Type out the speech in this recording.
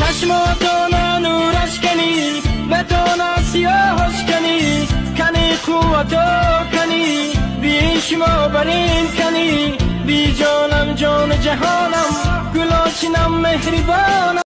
چشماتون نورش کنی بتون سیاهش کنی کنی قوتو کنی بی شما برین کنی بی جانم جان جهانم گلاشنم مهربانم